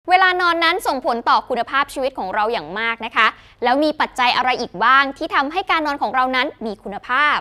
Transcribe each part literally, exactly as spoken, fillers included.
เวลานอนนั้นส่งผลต่อคุณภาพชีวิตของเราอย่างมากนะคะแล้วมีปัจจัยอะไรอีกบ้างที่ทำให้การนอนของเรานั้นมีคุณภาพ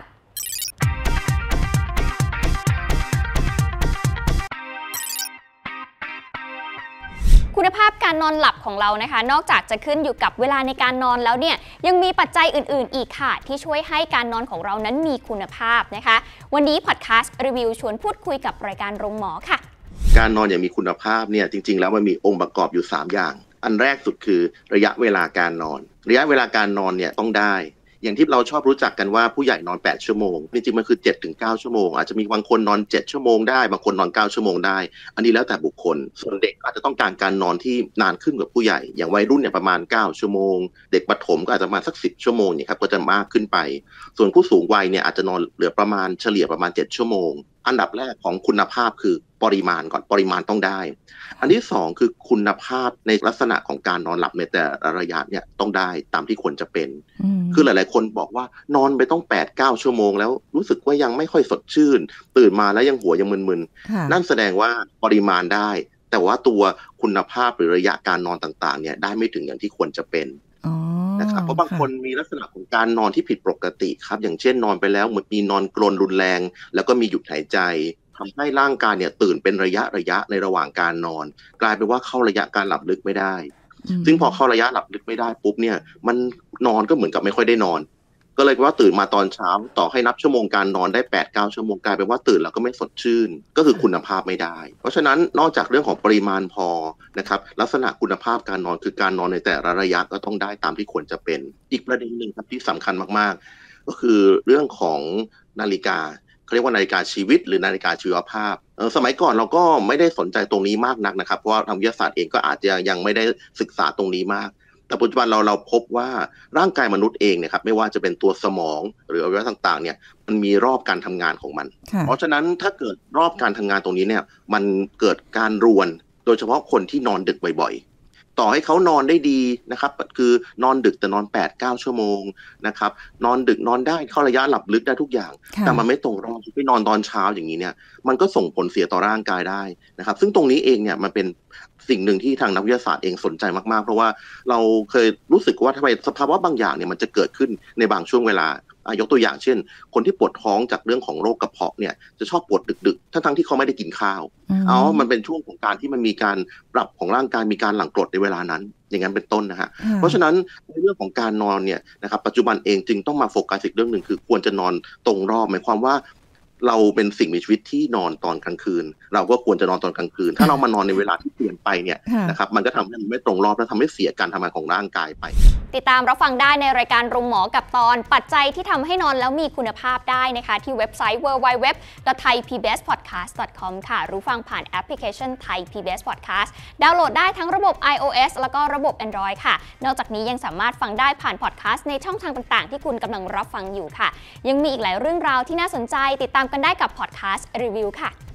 คุณภาพการนอนหลับของเรานะคะนอกจากจะขึ้นอยู่กับเวลาในการนอนแล้วเนี่ยยังมีปัจจัยอื่นๆอีกค่ะที่ช่วยให้การนอนของเรานั้นมีคุณภาพนะคะวันนี้พอดแคสต์รีวิวชวนพูดคุยกับรายการโรงหมอค่ะการนอนอย่างมีคุณภาพเนี่ยจริงๆแล้วมันมีองค์ประกอบอยู่สามอย่างอันแรกสุดคือระยะเวลาการนอนระยะเวลาการนอนเนี่ยต้องได้อย่างที่เราชอบรู้จักกันว่าผู้ใหญ่นอนแปดชั่วโมงจริงๆมันคือ เจ็ดถึงเก้า ชั่วโมงอาจจะมีบางคนนอนเจ็ดชั่วโมงได้บางคนนอนเก้าชั่วโมงได้อันนี้แล้วแต่บุคคลส่วนเด็กอาจจะต้องการการนอนที่นานขึ้นกว่าผู้ใหญ่อย่างวัยรุ่นเนี่ยประมาณเก้าชั่วโมงเด็กประถมก็อาจจะประมาณสักสิบชั่วโมงเนี่ยครับก็จะมากขึ้นไปส่วนผู้สูงวัยเนี่ยอาจจะนอนเหลือประมาณเฉลี่ยประมาณเจ็ดชั่วโมงอันดับแรกของคุณภาพคือปริมาณก่อนปริมาณต้องได้อันที่สองคือคุณภาพในลักษณะของการนอนหลับในแต่ละระยะเนี่ยต้องได้ตามที่ควรจะเป็นคือหลายๆคนบอกว่านอนไปต้อง แปดถึงเก้า ชั่วโมงแล้วรู้สึกว่ายังไม่ค่อยสดชื่นตื่นมาแล้วยังหัวยังมึนๆนั่นแสดงว่าปริมาณได้แต่ว่าตัวคุณภาพหรือระยะการนอนต่างๆเนี่ยได้ไม่ถึงอย่างที่ควรจะเป็นนะครับเพราะบางคนมีลักษณะของการนอนที่ผิดปกติครับอย่างเช่นนอนไปแล้วเหมือนมีนอนกรนรุนแรงแล้วก็มีหยุดหายใจทำให้ร่างกายเนี่ยตื่นเป็นระยะระยะในระหว่างการนอนกลายเป็นว่าเข้าระยะการหลับลึกไม่ได้ซึ่งพอเข้าระยะหลับลึกไม่ได้ปุ๊บเนี่ยมันนอนก็เหมือนกับไม่ค่อยได้นอนก็เลยว่าตื่นมาตอนเช้าต่อให้นับชั่วโมงการนอนได้ แปดถึงเก้า ชั่วโมงกลายเป็นว่าตื่นแล้วก็ไม่สดชื่นก็คือคุณภาพไม่ได้เพราะฉะนั้นนอกจากเรื่องของปริมาณพอนะครับลักษณะคุณภาพการนอนคือการนอนในแต่ละระยะก็ต้องได้ตามที่ควรจะเป็นอีกประเด็นหนึ่งครับที่สำคัญมากๆก็คือเรื่องของนาฬิกาเขาเรียกว่านาฬิกาชีวิตหรือนาฬิกาชีวภาพเออสมัยก่อนเราก็ไม่ได้สนใจตรงนี้มากนักนะครับเพราะว่าทางวิทยาศาสตร์เองก็อาจจะยังไม่ได้ศึกษาตรงนี้มากแต่ปัจจุบันเราเราพบว่าร่างกายมนุษย์เองเนี่ยครับไม่ว่าจะเป็นตัวสมองหรืออวัยวะต่างๆเนี่ยมันมีรอบการทำงานของมันเพราะฉะนั้นถ้าเกิดรอบการทำงานตรงนี้เนี่ยมันเกิดการรวนโดยเฉพาะคนที่นอนดึกบ่อยๆต่อให้เขานอนได้ดีนะครับคือนอนดึกแต่นอน แปดถึงเก้า ชั่วโมงนะครับนอนดึกนอนได้เข้าระยะหลับลึกได้ทุกอย่างแต่มันไม่ตรงรอบไปนอนตอนเช้าอย่างนี้เนี่ยมันก็ส่งผลเสียต่อร่างกายได้นะครับซึ่งตรงนี้เองเนี่ยมันเป็นสิ่งหนึ่งที่ทางนักวิทยาศาสตร์เองสนใจมากๆเพราะว่าเราเคยรู้สึกว่าทำไมสภาวะบางอย่างเนี่ยมันจะเกิดขึ้นในบางช่วงเวลายกตัวอย่างเช่นคนที่ปวดท้องจากเรื่องของโรคกระเพาะเนี่ยจะชอบปวดดึกๆทั้งๆที่เขาไม่ได้กินข้าวอ๋อมันเป็นช่วงของการที่มันมีการปรับของร่างกายมีการหลั่งกรดในเวลานั้นอย่างนั้นเป็นต้นนะฮะเพราะฉะนั้นในเรื่องของการนอนเนี่ยนะครับปัจจุบันเองจึงต้องมาโฟกัสอีกเรื่องหนึ่งคือควรจะนอนตรงรอบหมายความว่าเราเป็นสิ่งมีชีวิตที่นอนตอนกลางคืนเราก็ควรจะนอนตอนกลางคืนถ้าเรามานอนในเวลาที่เปลี่ยนไปเนี่ยนะครับมันก็ทำให้มันไม่ตรงรอบและทำให้เสียการทำงานของร่างกายไปติดตามรับฟังได้ในรายการโรงหมอกับตอนปัจจัยที่ทำให้นอนแล้วมีคุณภาพได้นะคะที่เว็บไซต์ ดับเบิลยู ดับเบิลยู ดับเบิลยู ดอท ไทย พี บี เอส พอดแคสต์ ดอท คอม ค่ะรู้ฟังผ่านแอปพลิเคชัน Thai พี บี เอส Podcast ดาวน์โหลดได้ทั้งระบบ iOS แล้วก็ระบบ Android ค่ะนอกจากนี้ยังสามารถฟังได้ผ่านพอดแคสต์ในช่องทางต่างๆที่คุณกำลังรับฟังอยู่ค่ะยังมีอีกหลายเรื่องราวที่น่าสนใจติดตามกันได้กับพอดแคสต์รีวิวค่ะ